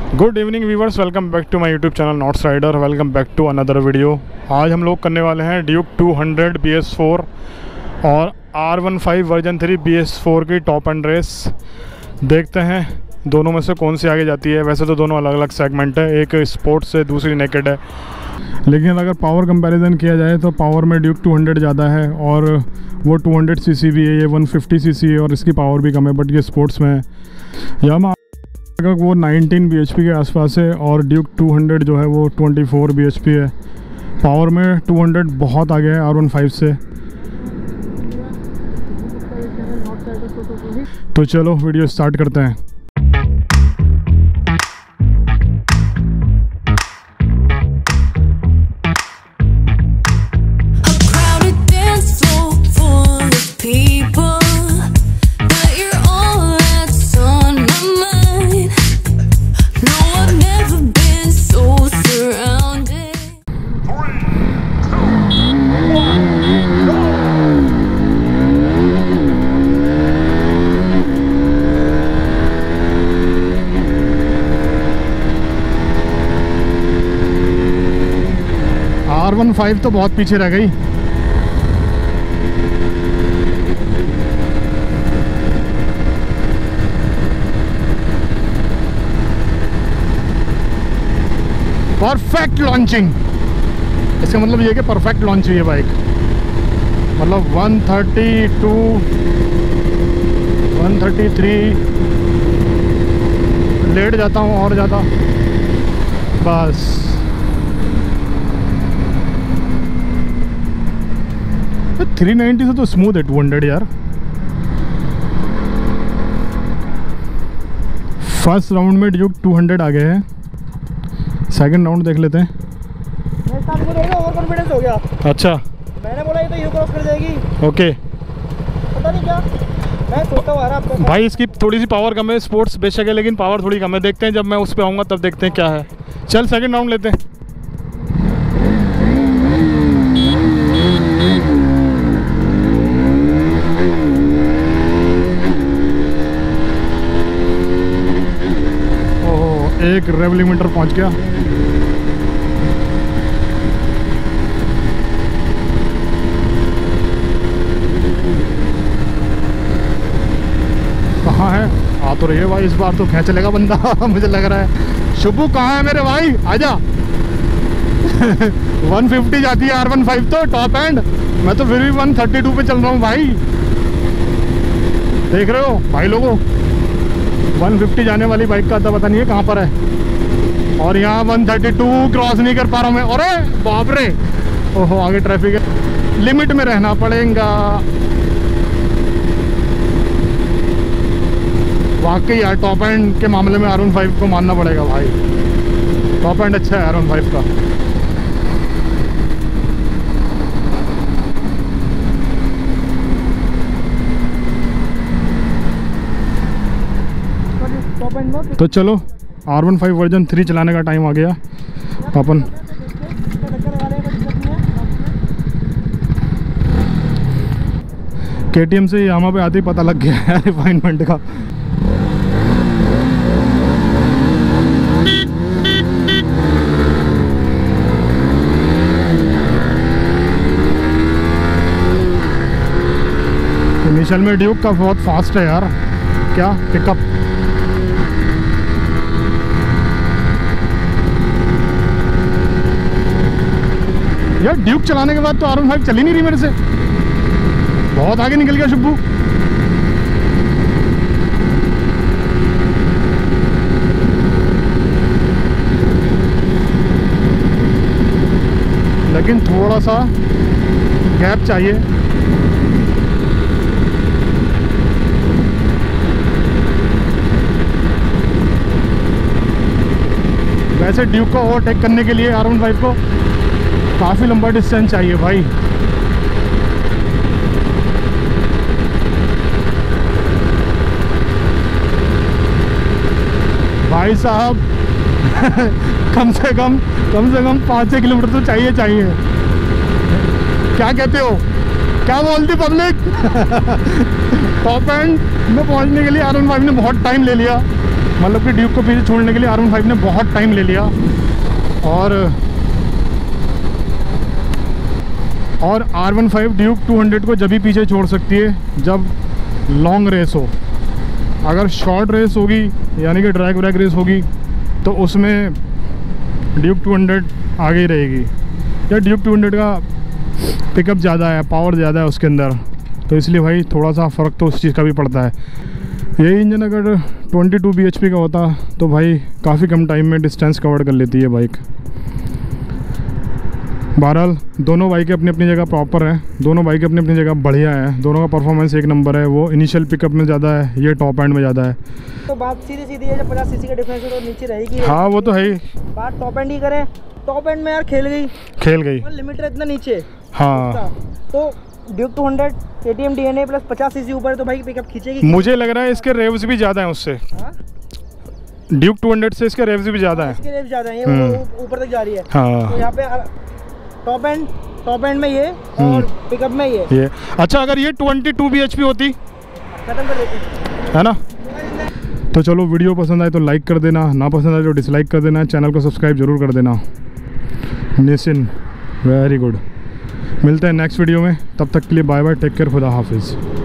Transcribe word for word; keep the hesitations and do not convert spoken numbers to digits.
Good evening viewers, welcome back to my YouTube channel Knots Rider. Welcome back to another video. आज हम लोग करने वाले हैं Duke two hundred B S four और R one five version three B S four की top end race. देखते हैं दोनों में से कौन सी आगे जाती है। वैसे तो दोनों अलग अलग सेगमेंट है, एक स्पोर्ट्स है दूसरी नेकेड है, लेकिन अगर पावर कंपैरिजन किया जाए तो पावर में ड्यूक टू हंड्रेड ज़्यादा है और वो टू हंड्रेड सी सी भी है, ये वन फिफ्टी सी सी है और इसकी पावर भी कम है, बट ये स्पोर्ट्स में है। यामा वो नाइनटीन बी एच पी के आसपास है और ड्यूक टू हंड्रेड जो है वो twenty four B H P है। पावर में टू हंड्रेड बहुत आगे है आर वन फाइव से। तो चलो वीडियो स्टार्ट करते हैं। आर वन फाइव तो बहुत पीछे रह गई। परफेक्ट लॉन्चिंग, इसका मतलब ये कि परफेक्ट लॉन्च हुई है बाइक। मतलब one thirty two, one thirty three late जाता हूँ और ज़्यादा बस। थ्री नाइंटी से तो स्मूथ है टू हंड्रेड यार। फर्स्ट राउंड में ड्यूक टू हंड्रेड आ गए हैं, सेकंड राउंड देख लेते हैं। ओवर कॉन्फिडेंस हो गया। अच्छा, मैंने बोला ये तो यू क्रॉस कर जाएगी। ओके, पता नहीं क्या मैं सोचता हूँ आपको भाई इसकी थोड़ी सी पावर कम है। स्पोर्ट्स बेशक है लेकिन पावर थोड़ी कम है। देखते हैं जब मैं उस पर आऊँगा तब देखते हैं क्या है। चल सेकंड राउंड लेते हैं। एक रेव लिमिटर पहुंच गया। कहाँ है? आ तो रही है भाई, इस बार तो खींच लेगा बंदा मुझे लग रहा है। शुभू कहाँ है मेरे भाई, आजा वन फिफ्टी जाती है आर वन फाइव तो टॉप एंड। मैं तो फिर भी वन थर्टी टू पे चल रहा हूँ भाई। देख रहे हो भाई लोगों, वन फिफ्टी जाने वाली बाइक का अता पता नहीं है कहाँ पर है। और यहाँ वन थर्टी टू क्रॉस नहीं कर पा रहा हूँ मैं। अरे बाप रे, ओहो आगे ट्रैफिक है, लिमिट में रहना पड़ेगा। वाकई यार टॉप एंड के मामले में आर वन फाइव को मानना पड़ेगा भाई। टॉप एंड अच्छा है आर वन फाइव का। तो चलो R one five version three चलाने का टाइम आ गया। अपन के टी एम से यामा पे आते ही पता लग गया है रिफाइनमेंट का। इनिशियल में ड्यूक का बहुत फास्ट है यार, क्या पिकअप। यार ड्यूक चलाने के बाद तो आर वन फाइव चल ही नहीं रही मेरे से, बहुत आगे निकल गया शुभू। लेकिन थोड़ा सा गैप चाहिए। वैसे ड्यूक को ओवरटेक करने के लिए आर वन फाइव को काफ़ी लंबा डिस्टेंस चाहिए भाई। भाई साहब कम से कम कम से कम पाँच छः किलोमीटर तो चाहिए चाहिए। क्या कहते हो, क्या बोलती पब्लिक? टॉप एंड में पहुंचने के लिए आर वन फाइव ने बहुत टाइम ले लिया, मतलब कि ड्यूक को पीछे छोड़ने के लिए आर वन फाइव ने बहुत टाइम ले लिया। और और R one five Duke two hundred को जब भी पीछे छोड़ सकती है जब लॉन्ग रेस हो। अगर शॉर्ट रेस होगी यानी कि ड्रैग व्रैग रेस होगी तो उसमें ड्यूक टू हंड्रेड आगे ही रहेगी। या ड्यूक टू हंड्रेड का पिकअप ज़्यादा है, पावर ज़्यादा है उसके अंदर, तो इसलिए भाई थोड़ा सा फ़र्क तो उस चीज़ का भी पड़ता है। यही इंजन अगर बाईस बी एच पी का होता तो भाई काफ़ी कम टाइम में डिस्टेंस कवर कर लेती है बाइक। बहरहाल दोनों बाइकें अपनी अपनी जगह प्रॉपर हैं, दोनों बाइकें अपनी अपनी जगह बढ़िया है, दोनों का परफॉर्मेंस एक नंबर है। वो इनिशियल पिकअप में ज़्यादा है, ये टॉप एंड में ज़्यादा है। तो बात सीधी सीधी है, जब पचास सीसी का डिफरेंस है तो नीचे रहेगी। हाँ वो तो है ही। बात टॉप एंड की करें, टॉप एंड में यार खेल गई खेल गई लिमिट है इतना नीचे। हाँ तो ड्यूक टू हंड्रेड के T M D N A plus पचास सीसी ऊपर तो भाई पिकअप खींचेगी। मुझे लग रहा है इसके रेव्स भी ज़्यादा हैं उससे। हाँ? ड्यूक टू हंड्रेड से इसके रेव्स भी ज़्यादा हैं। इसके रेव्स ज़्यादा हैं, ये ऊपर तक जा रही है। हाँ तो यहाँ पे टॉप एंड टॉप एंड में ये और पिकअप में ये ये अच्छा अगर ये बाईस बी एच पी होती खत्म कर देती है ना। तो चलो वीडियो पसंद आए तो लाइक कर देना, ना पसंद आए तो डिसलाइक कर देना, चैनल को सब्सक्राइब जरूर कर देना। निसिन वेरी गुड। मिलते हैं नेक्स्ट वीडियो में, तब तक के लिए बाय बाय, टेक केयर, खुदा हाफिज़।